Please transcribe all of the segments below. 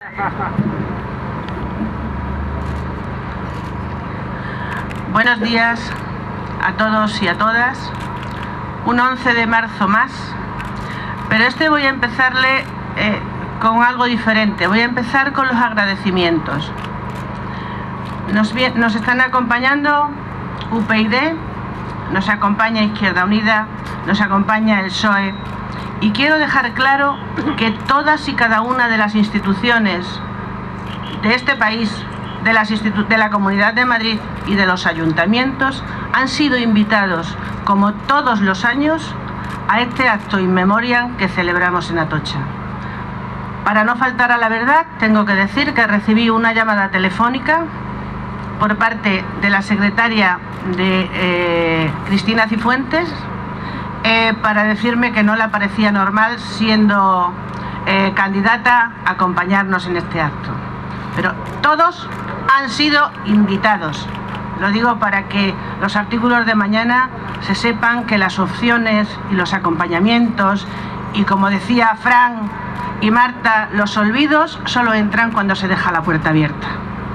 Buenos días a todos y a todas. Un 11 de marzo más, pero voy a empezarle con algo diferente. Voy a empezar con los agradecimientos. Nos están acompañando UPyD, nos acompaña Izquierda Unida, nos acompaña el PSOE, y quiero dejar claro que todas y cada una de las instituciones de este país, de la Comunidad de Madrid y de los ayuntamientos han sido invitados, como todos los años, a este acto in memoriam que celebramos en Atocha. Para no faltar a la verdad, tengo que decir que recibí una llamada telefónica por parte de la secretaria de Cristina Cifuentes para decirme que no le parecía normal, siendo candidata, a acompañarnos en este acto. Pero todos han sido invitados. Lo digo para que los artículos de mañana se sepan que las opciones y los acompañamientos, y como decía Fran y Marta, los olvidos solo entran cuando se deja la puerta abierta.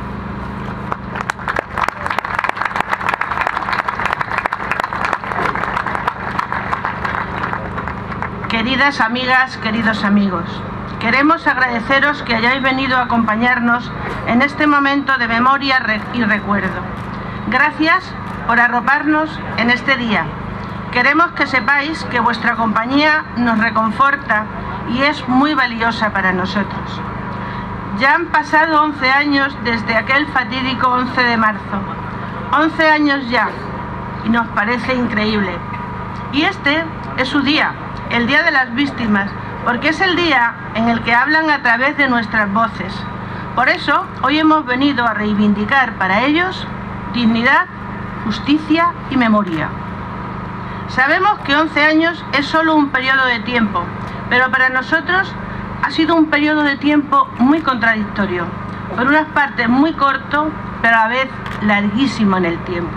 Queridas amigas, queridos amigos, queremos agradeceros que hayáis venido a acompañarnos en este momento de memoria y recuerdo. Gracias por arroparnos en este día. Queremos que sepáis que vuestra compañía nos reconforta y es muy valiosa para nosotros. Ya han pasado 11 años desde aquel fatídico 11 de marzo. 11 años ya, y nos parece increíble. Y este es su día, el Día de las Víctimas, porque es el día en el que hablan a través de nuestras voces. Por eso, hoy hemos venido a reivindicar para ellos dignidad, justicia y memoria. Sabemos que 11 años es solo un periodo de tiempo, pero para nosotros ha sido un periodo de tiempo muy contradictorio. Por unas partes muy corto, pero a la vez larguísimo en el tiempo.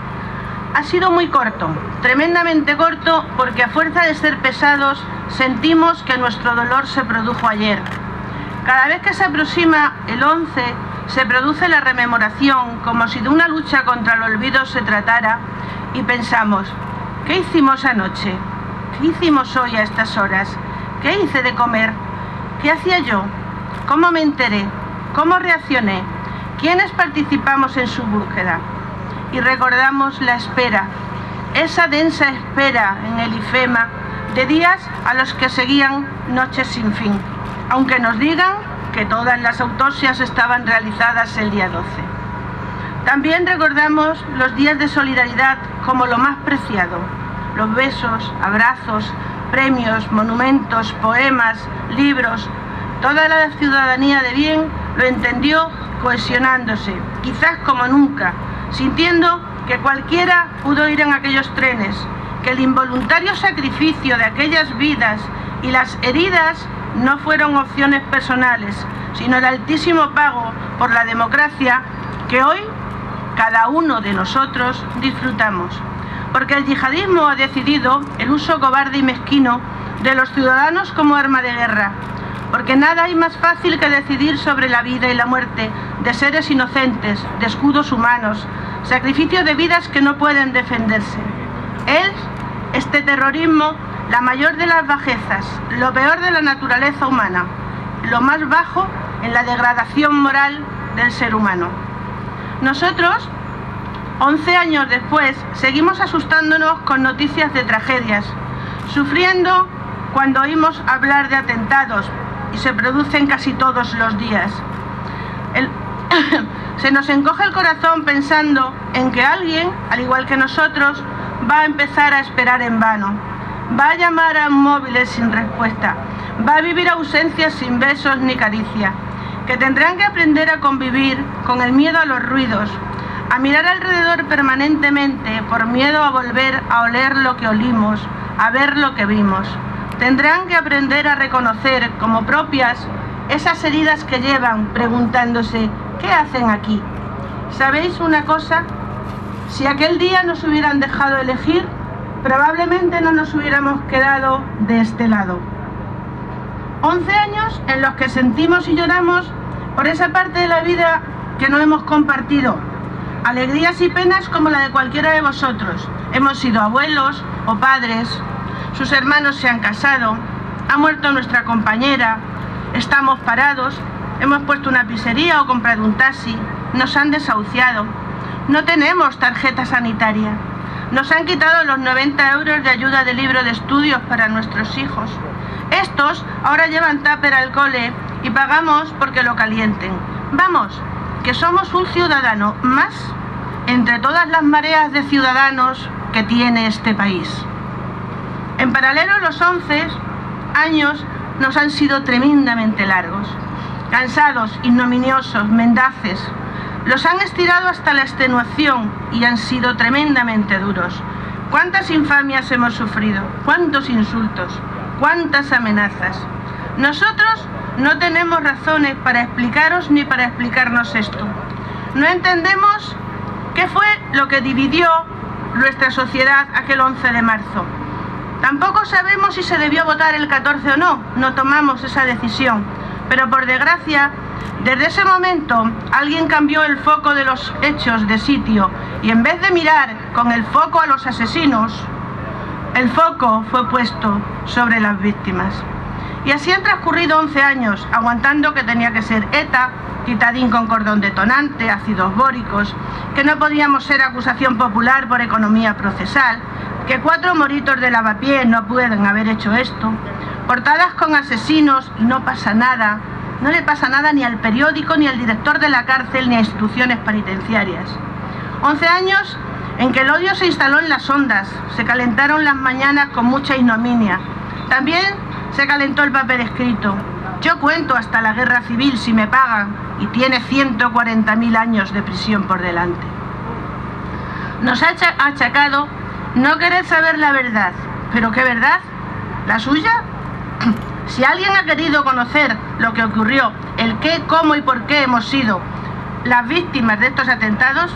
Ha sido muy corto, tremendamente corto, porque a fuerza de ser pesados sentimos que nuestro dolor se produjo ayer. Cada vez que se aproxima el 11 se produce la rememoración, como si de una lucha contra el olvido se tratara, y pensamos: ¿qué hicimos anoche? ¿Qué hicimos hoy a estas horas? ¿Qué hice de comer? ¿Qué hacía yo? ¿Cómo me enteré? ¿Cómo reaccioné? ¿Quiénes participamos en su búsqueda? Y recordamos la espera, esa densa espera en el IFEMA, de días a los que seguían noches sin fin, aunque nos digan que todas las autopsias estaban realizadas el día 12. También recordamos los días de solidaridad como lo más preciado, los besos, abrazos, premios, monumentos, poemas, libros. Toda la ciudadanía de bien lo entendió cohesionándose, quizás como nunca, sintiendo que cualquiera pudo ir en aquellos trenes, que el involuntario sacrificio de aquellas vidas y las heridas no fueron opciones personales, sino el altísimo pago por la democracia que hoy cada uno de nosotros disfrutamos. Porque el yihadismo ha decidido el uso cobarde y mezquino de los ciudadanos como arma de guerra. Porque nada hay más fácil que decidir sobre la vida y la muerte de seres inocentes, de escudos humanos, sacrificio de vidas que no pueden defenderse. Este terrorismo, la mayor de las bajezas, lo peor de la naturaleza humana, lo más bajo en la degradación moral del ser humano. Nosotros, 11 años después, seguimos asustándonos con noticias de tragedias, sufriendo cuando oímos hablar de atentados, y se producen casi todos los días. Se nos encoge el corazón pensando en que alguien, al igual que nosotros, va a empezar a esperar en vano, va a llamar a móviles sin respuesta, va a vivir ausencias sin besos ni caricia, que tendrán que aprender a convivir con el miedo a los ruidos, a mirar alrededor permanentemente por miedo a volver a oler lo que olimos, a ver lo que vimos. Tendrán que aprender a reconocer como propias esas heridas que llevan, preguntándose: ¿qué hacen aquí? ¿Sabéis una cosa? Si aquel día nos hubieran dejado elegir, probablemente no nos hubiéramos quedado de este lado. 11 años en los que sentimos y lloramos por esa parte de la vida que no hemos compartido, alegrías y penas como la de cualquiera de vosotros. Hemos sido abuelos o padres, sus hermanos se han casado, ha muerto nuestra compañera, estamos parados, hemos puesto una pizzería o comprado un taxi, nos han desahuciado, no tenemos tarjeta sanitaria, nos han quitado los 90 euros de ayuda de libro de estudios para nuestros hijos. Estos ahora llevan tupper al cole y pagamos porque lo calienten. Vamos, que somos un ciudadano más entre todas las mareas de ciudadanos que tiene este país. En paralelo, los 11 años nos han sido tremendamente largos, cansados, ignominiosos, mendaces. Los han estirado hasta la extenuación y han sido tremendamente duros. ¿Cuántas infamias hemos sufrido? ¿Cuántos insultos? ¿Cuántas amenazas? Nosotros no tenemos razones para explicaros ni para explicarnos esto. No entendemos qué fue lo que dividió nuestra sociedad aquel 11 de marzo. Tampoco sabemos si se debió votar el 14 o no, no tomamos esa decisión. Pero por desgracia, desde ese momento alguien cambió el foco de los hechos de sitio y en vez de mirar con el foco a los asesinos, el foco fue puesto sobre las víctimas. Y así han transcurrido 11 años, aguantando que tenía que ser ETA, Titadín con cordón detonante, ácidos bóricos, que no podíamos ser acusación popular por economía procesal, que 4 moritos de lavapiés no pueden haber hecho esto, portadas con asesinos y no pasa nada, no le pasa nada ni al periódico, ni al director de la cárcel, ni a instituciones penitenciarias. 11 años en que el odio se instaló en las ondas, se calentaron las mañanas con mucha ignominia. También se calentó el papel escrito. Yo cuento hasta la guerra civil si me pagan, y tiene 140.000 años de prisión por delante. Nos ha achacado no querer saber la verdad. ¿Pero qué verdad? ¿La suya? Si alguien ha querido conocer lo que ocurrió, el qué, cómo y por qué hemos sido las víctimas de estos atentados,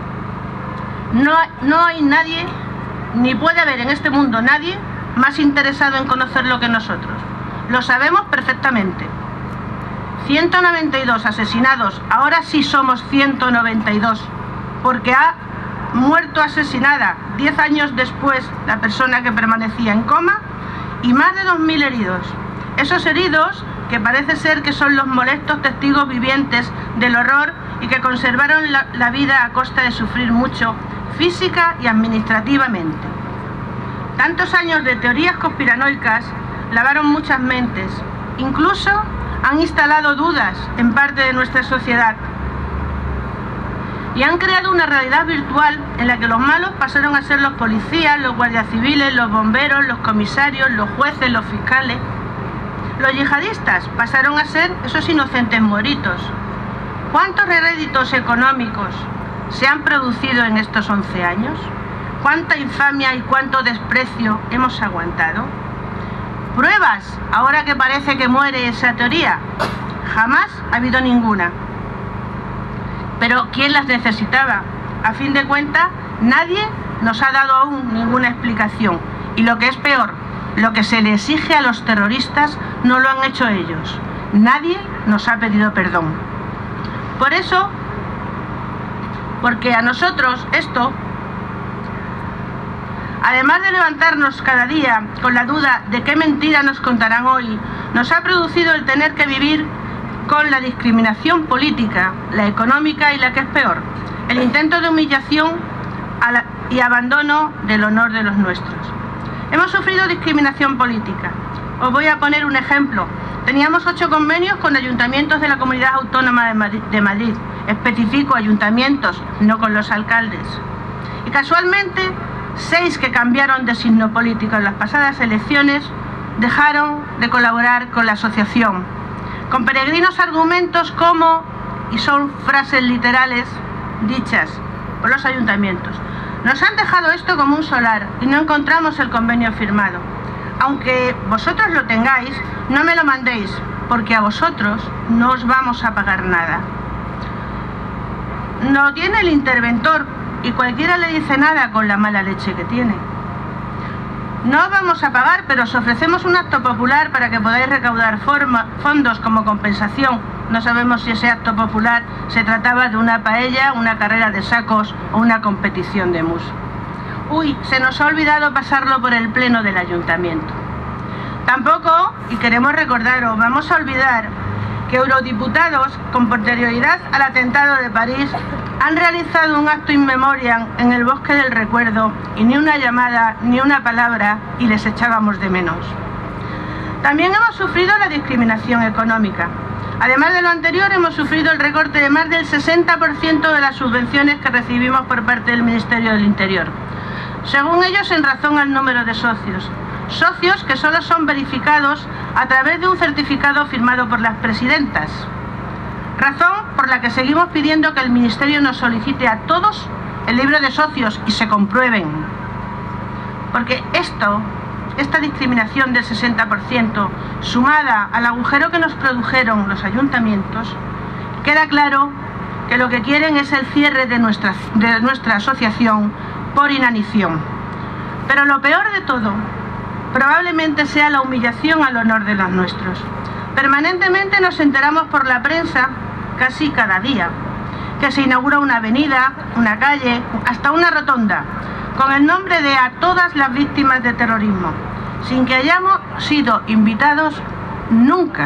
no hay nadie, ni puede haber en este mundo nadie más interesado en conocerlo que nosotros. Lo sabemos perfectamente. 192 asesinados, ahora sí somos 192, porque ha muerto asesinada 10 años después la persona que permanecía en coma, y más de 2.000 heridos. Esos heridos que parece ser que son los molestos testigos vivientes del horror y que conservaron la vida a costa de sufrir mucho física y administrativamente. Tantos años de teorías conspiranoicas lavaron muchas mentes, incluso han instalado dudas en parte de nuestra sociedad y han creado una realidad virtual en la que los malos pasaron a ser los policías, los guardias civiles, los bomberos, los comisarios, los jueces, los fiscales. Los yihadistas pasaron a ser esos inocentes moritos. ¿Cuántos réditos económicos se han producido en estos 11 años? ¿Cuánta infamia y cuánto desprecio hemos aguantado? ¿Pruebas? Ahora que parece que muere esa teoría. Jamás ha habido ninguna. Pero ¿quién las necesitaba? A fin de cuentas, nadie nos ha dado aún ninguna explicación. Y lo que es peor, lo que se le exige a los terroristas no lo han hecho ellos. Nadie nos ha pedido perdón. Por eso, porque a nosotros esto, además de levantarnos cada día con la duda de qué mentira nos contarán hoy, nos ha producido el tener que vivir con la discriminación política, la económica y la que es peor, el intento de humillación y abandono del honor de los nuestros. Hemos sufrido discriminación política. Os voy a poner un ejemplo. Teníamos 8 convenios con ayuntamientos de la Comunidad Autónoma de Madrid. Especifico ayuntamientos, no con los alcaldes. Y casualmente, 6 que cambiaron de signo político en las pasadas elecciones dejaron de colaborar con la asociación, con peregrinos argumentos como, y son frases literales dichas por los ayuntamientos: nos han dejado esto como un solar y no encontramos el convenio firmado. Aunque vosotros lo tengáis, no me lo mandéis, porque a vosotros no os vamos a pagar nada. No tiene el interventor y cualquiera le dice nada con la mala leche que tiene. No os vamos a pagar, pero os ofrecemos un acto popular para que podáis recaudar fondos como compensación no sabemos si ese acto popular se trataba de una paella, una carrera de sacos o una competición de mus. Uy, se nos ha olvidado pasarlo por el pleno del ayuntamiento. Tampoco, y queremos recordaros, vamos a olvidar que eurodiputados, con posterioridad al atentado de París, han realizado un acto in memoriam en el Bosque del Recuerdo y ni una llamada, ni una palabra, y les echábamos de menos. También hemos sufrido la discriminación económica. Además de lo anterior, hemos sufrido el recorte de más del 60% de las subvenciones que recibimos por parte del Ministerio del Interior. Según ellos, en razón al número de socios. Socios que solo son verificados a través de un certificado firmado por las presidentas. Razón por la que seguimos pidiendo que el Ministerio nos solicite a todos el libro de socios y se comprueben. Porque esta discriminación del 60%, sumada al agujero que nos produjeron los ayuntamientos, queda claro que lo que quieren es el cierre de nuestra asociación por inanición. Pero lo peor de todo probablemente sea la humillación al honor de los nuestros. Permanentemente nos enteramos por la prensa, casi cada día, que se inaugura una avenida, una calle, hasta una rotonda, con el nombre de a todas las víctimas de terrorismo, sin que hayamos sido invitados nunca.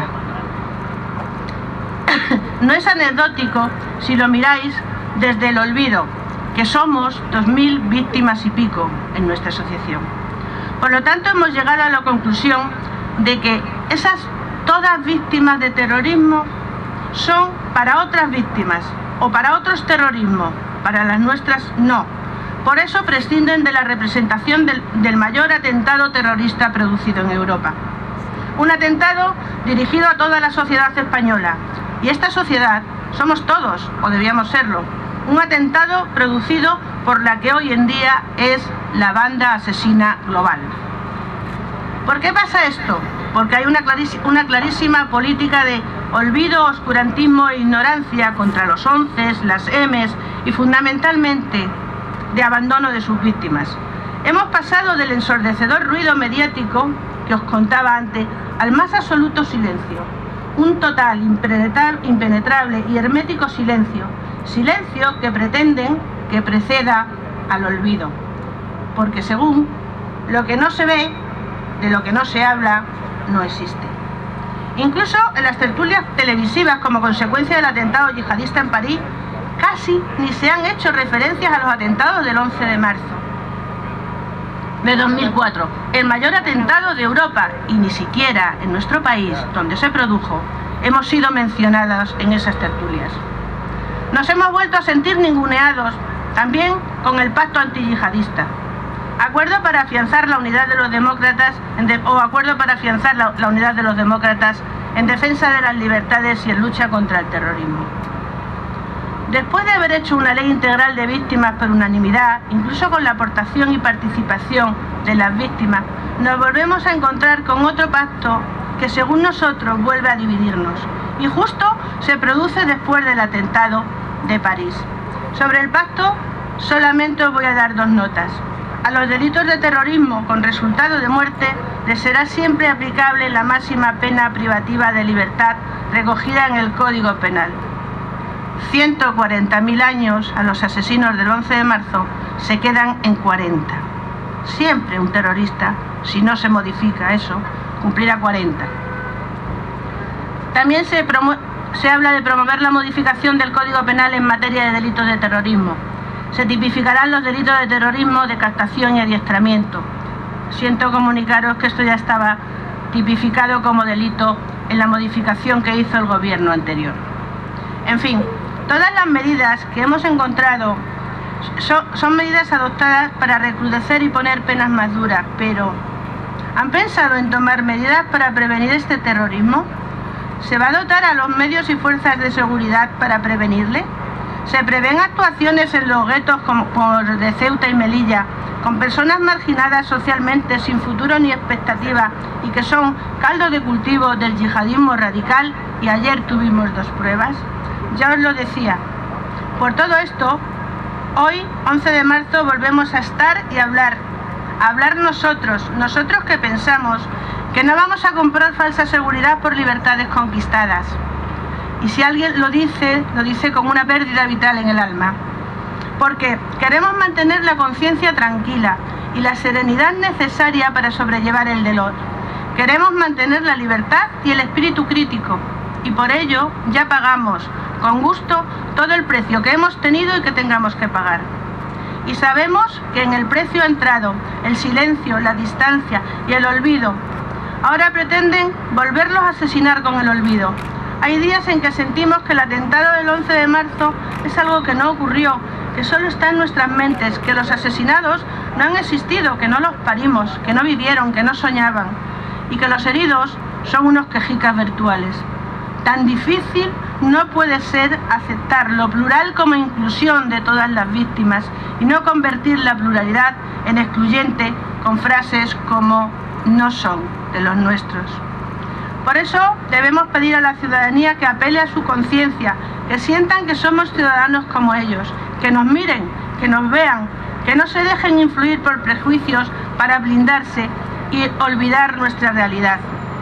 No es anecdótico si lo miráis desde el olvido, que somos 2000 víctimas y pico en nuestra asociación. Por lo tanto, hemos llegado a la conclusión de que esas todas víctimas de terrorismo son para otras víctimas o para otros terrorismos, para las nuestras no. Por eso prescinden de la representación del mayor atentado terrorista producido en Europa. Un atentado dirigido a toda la sociedad española. Y esta sociedad somos todos, o debíamos serlo. Un atentado producido por la que hoy en día es la banda asesina global. ¿Por qué pasa esto? Porque hay una clarísima política de olvido, oscurantismo e ignorancia contra los 11, las M's y fundamentalmente de abandono de sus víctimas. Hemos pasado del ensordecedor ruido mediático que os contaba antes al más absoluto silencio. Un total, impenetrable y hermético silencio. Silencio que pretenden que preceda al olvido. Porque según lo que no se ve, de lo que no se habla, no existe. Incluso en las tertulias televisivas como consecuencia del atentado yihadista en París, casi ni se han hecho referencias a los atentados del 11 de marzo de 2004, el mayor atentado de Europa, y ni siquiera en nuestro país, donde se produjo, hemos sido mencionados en esas tertulias. Nos hemos vuelto a sentir ninguneados, también con el pacto antiyihadista. Acuerdo para afianzar la unidad de los demócratas, acuerdo para afianzar la unidad de los demócratas en defensa de las libertades y en lucha contra el terrorismo. Después de haber hecho una ley integral de víctimas por unanimidad, incluso con la aportación y participación de las víctimas, nos volvemos a encontrar con otro pacto que según nosotros vuelve a dividirnos. Y justo se produce después del atentado de París. Sobre el pacto solamente os voy a dar dos notas. A los delitos de terrorismo con resultado de muerte les será siempre aplicable la máxima pena privativa de libertad recogida en el Código Penal. 140.000 años a los asesinos del 11 de marzo se quedan en 40. Siempre un terrorista, si no se modifica eso, cumplirá 40. También se habla de promover la modificación del Código Penal en materia de delitos de terrorismo. Se tipificarán los delitos de terrorismo de captación y adiestramiento. Siento comunicaros que esto ya estaba tipificado como delito en la modificación que hizo el gobierno anterior. En fin, todas las medidas que hemos encontrado son medidas adoptadas para recrudecer y poner penas más duras, pero ¿han pensado en tomar medidas para prevenir este terrorismo? ¿Se va a dotar a los medios y fuerzas de seguridad para prevenirle? ¿Se prevén actuaciones en los guetos como de Ceuta y Melilla, con personas marginadas socialmente, sin futuro ni expectativa, y que son caldo de cultivo del yihadismo radical? Y ayer tuvimos dos pruebas. Ya os lo decía. Por todo esto, hoy, 11 de marzo, volvemos a estar y a hablar nosotros que pensamos que no vamos a comprar falsa seguridad por libertades conquistadas. y si alguien lo dice con una pérdida vital en el alma. Porque queremos mantener la conciencia tranquila y la serenidad necesaria para sobrellevar el dolor. Queremos mantener la libertad y el espíritu crítico, y por ello ya pagamos con gusto todo el precio que hemos tenido y que tengamos que pagar. Y sabemos que en el precio ha entrado el silencio, la distancia y el olvido. Ahora pretenden volverlos a asesinar con el olvido. Hay días en que sentimos que el atentado del 11 de marzo es algo que no ocurrió, que solo está en nuestras mentes, que los asesinados no han existido, que no los parimos, que no vivieron, que no soñaban, y que los heridos son unos quejicas virtuales. Tan difícil no puede ser aceptar lo plural como inclusión de todas las víctimas y no convertir la pluralidad en excluyente con frases como "no son de los nuestros". Por eso debemos pedir a la ciudadanía que apele a su conciencia, que sientan que somos ciudadanos como ellos, que nos miren, que nos vean, que no se dejen influir por prejuicios para blindarse y olvidar nuestra realidad.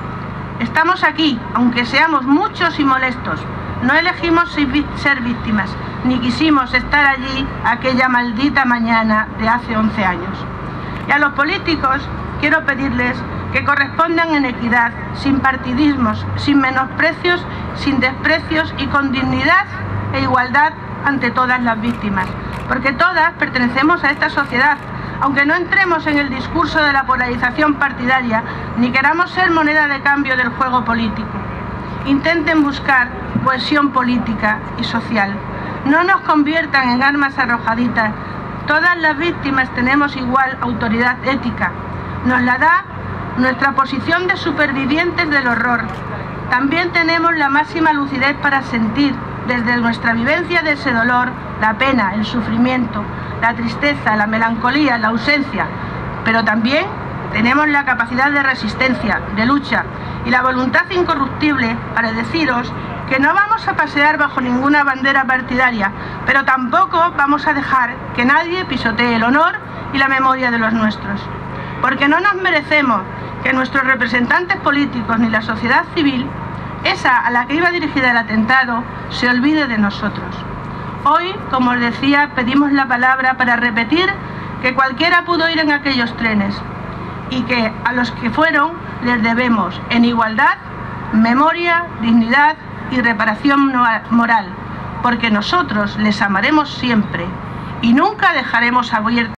Estamos aquí, aunque seamos muchos y molestos. No elegimos ser víctimas, ni quisimos estar allí aquella maldita mañana de hace 11 años. Y a los políticos quiero pedirles que correspondan en equidad, sin partidismos, sin menosprecios, sin desprecios y con dignidad e igualdad ante todas las víctimas, porque todas pertenecemos a esta sociedad, aunque no entremos en el discurso de la polarización partidaria, ni queramos ser moneda de cambio del juego político. Intenten buscar cohesión política y social. No nos conviertan en armas arrojaditas. Todas las víctimas tenemos igual autoridad ética. Nos la da nuestra posición de supervivientes del horror. También tenemos la máxima lucidez para sentir, desde nuestra vivencia de ese dolor, la pena, el sufrimiento, la tristeza, la melancolía, la ausencia, pero también tenemos la capacidad de resistencia, de lucha y la voluntad incorruptible para deciros que no vamos a pasear bajo ninguna bandera partidaria, pero tampoco vamos a dejar que nadie pisotee el honor y la memoria de los nuestros, porque no nos merecemos que nuestros representantes políticos ni la sociedad civil, esa a la que iba dirigida el atentado, se olvide de nosotros. Hoy, como os decía, pedimos la palabra para repetir que cualquiera pudo ir en aquellos trenes y que a los que fueron les debemos en igualdad, memoria, dignidad y reparación moral, porque nosotros les amaremos siempre y nunca dejaremos abiertos